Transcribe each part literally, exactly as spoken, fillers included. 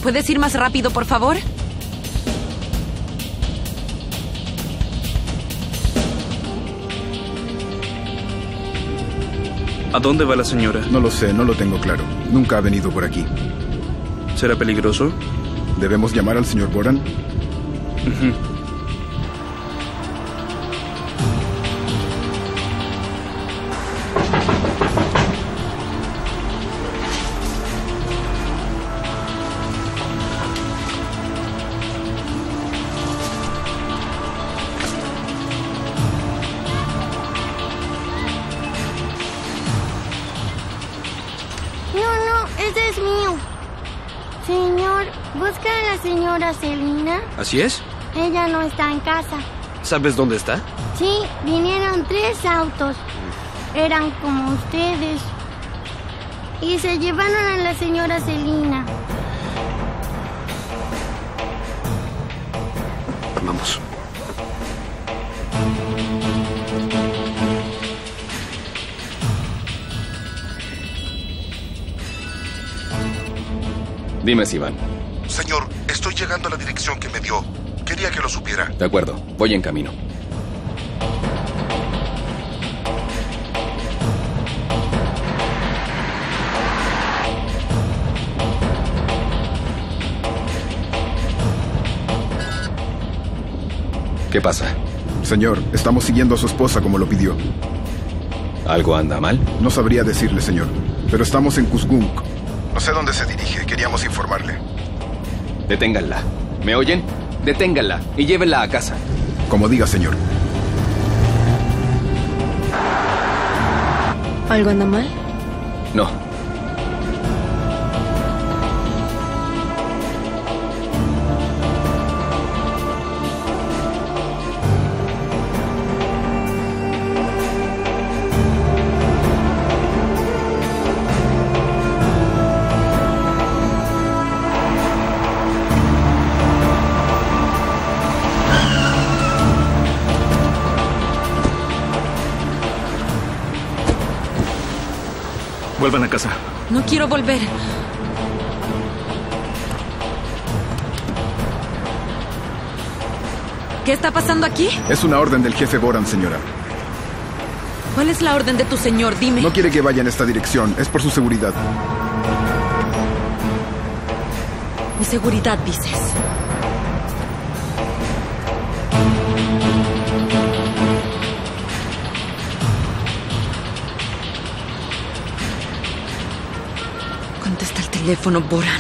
¿Puedes ir más rápido, por favor? ¿A dónde va la señora? No lo sé, no lo tengo claro. Nunca ha venido por aquí. ¿Será peligroso? ¿Debemos llamar al señor Boran? Uh-huh. Señora Selina. ¿Así es? Ella no está en casa. ¿Sabes dónde está? Sí, vinieron tres autos. Eran como ustedes. Y se llevaron a la señora Selina. Vamos. Dime, Sivan. Señor, estoy llegando a la dirección que me dio. Quería que lo supiera. De acuerdo, voy en camino. ¿Qué pasa? Señor, estamos siguiendo a su esposa como lo pidió. ¿Algo anda mal? No sabría decirle, señor. Pero estamos en Kuzgunk. No sé dónde se dirige. Queríamos informarle. Deténganla. ¿Me oyen? Deténganla y llévenla a casa. Como diga, señor. ¿Algo anda mal? No. Vuelvan a casa. No quiero volver. ¿Qué está pasando aquí? Es una orden del jefe Boran, señora. ¿Cuál es la orden de tu señor? Dime. No quiere que vaya en esta dirección. Es por su seguridad. Mi seguridad, dices. Contesta el teléfono, Boran.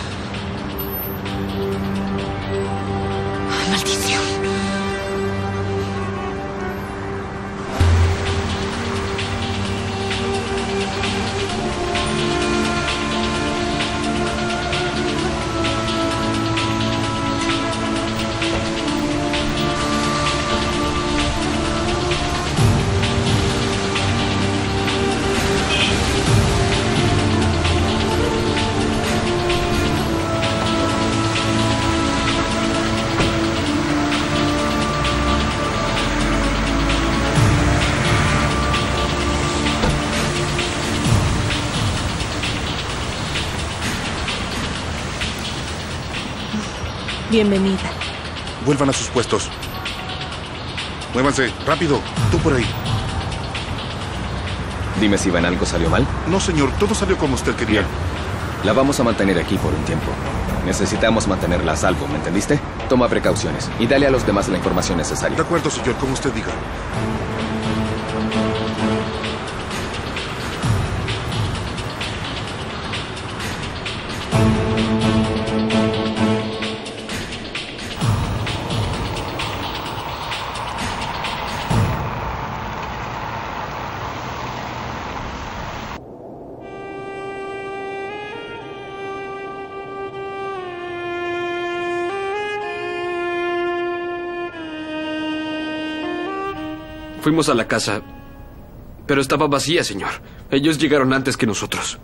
Ay, maldición. Bienvenida. Vuelvan a sus puestos. Muévanse, rápido. Tú por ahí. Dime si Van algo salió mal. No, señor. Todo salió como usted quería. Bien. La vamos a mantener aquí por un tiempo. Necesitamos mantenerla a salvo, ¿me entendiste? Toma precauciones y dale a los demás la información necesaria. De acuerdo, señor. Como usted diga. Fuimos a la casa, pero estaba vacía, señor. Ellos llegaron antes que nosotros.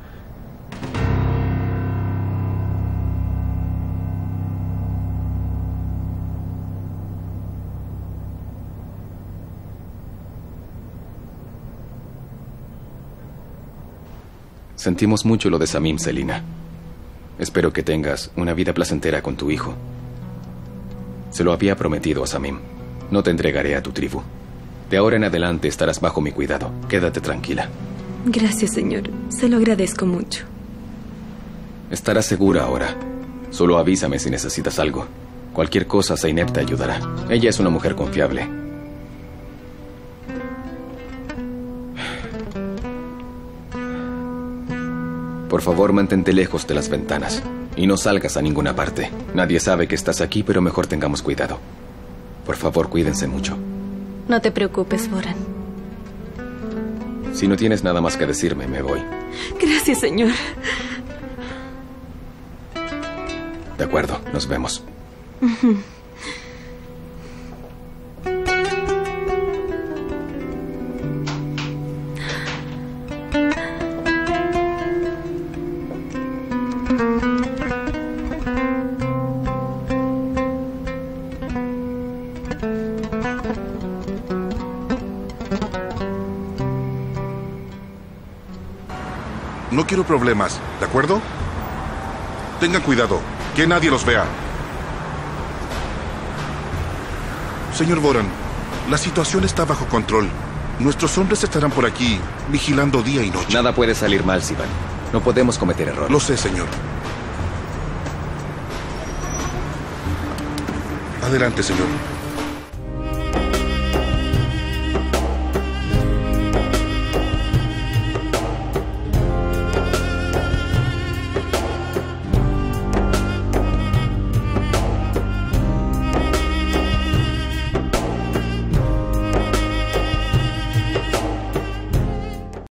Sentimos mucho lo de Samim, Selina. Espero que tengas una vida placentera con tu hijo. Se lo había prometido a Samim. No te entregaré a tu tribu. De ahora en adelante estarás bajo mi cuidado. Quédate tranquila. Gracias, señor. Se lo agradezco mucho. Estarás segura ahora. Solo avísame si necesitas algo. Cualquier cosa, Zeynep te ayudará. Ella es una mujer confiable. Por favor, mantente lejos de las ventanas. Y no salgas a ninguna parte. Nadie sabe que estás aquí, pero mejor tengamos cuidado. Por favor, cuídense mucho. No te preocupes, Boran. Si no tienes nada más que decirme, me voy. Gracias, señor. De acuerdo, nos vemos. Uh-huh. No quiero problemas, ¿de acuerdo? Tengan cuidado, que nadie los vea. Señor Boran, la situación está bajo control. Nuestros hombres estarán por aquí, vigilando día y noche. Nada puede salir mal, Sivan. No podemos cometer errores. Lo sé, señor. Adelante, señor.